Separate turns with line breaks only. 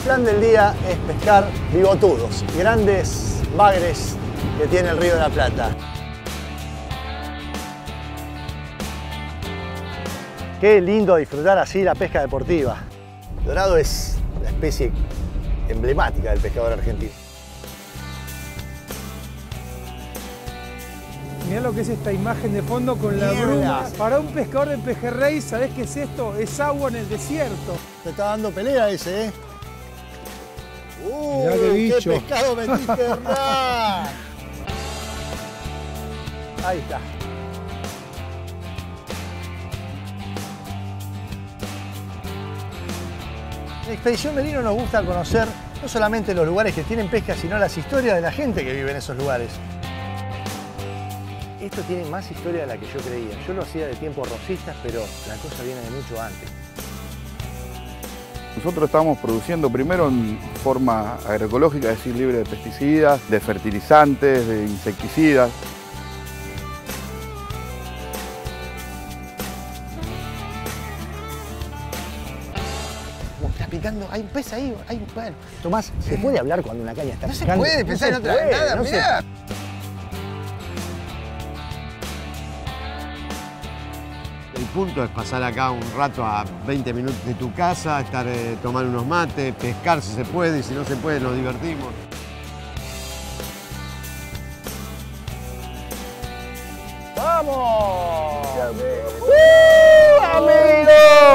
plan del día es pescar bigotudos, grandes bagres que tiene el Río de la Plata. Qué lindo disfrutar así la pesca deportiva. El dorado es la especie emblemática del pescador argentino.
Mirá lo que es esta imagen de fondo con la bruma. Para un pescador de pejerrey, ¿sabés qué es esto? Es agua en el desierto.
Te está dando pelea ese, ¿eh?
Mirá qué bicho.
¡Qué pescado metiste, Hernán! Ahí está. En Expedición Merino nos gusta conocer no solamente los lugares que tienen pesca, sino las historias de la gente que vive en esos lugares. Esto tiene más historia de la que yo creía. Yo lo hacía de tiempos rosistas, pero la cosa viene de mucho antes.
Nosotros estamos produciendo primero en forma agroecológica, es decir, libre de pesticidas, de fertilizantes, de insecticidas.
Está picando, hay un pez ahí, hay un pez. Tomás, ¿se puede hablar cuando una caña está picando?
No se puede pensar en otra nada,
no
mirá. El punto es pasar acá un rato a 20 minutos de tu casa, estar tomar unos mates, pescar si se puede y si no se puede nos divertimos.
¡Vamos! ¡Amigo!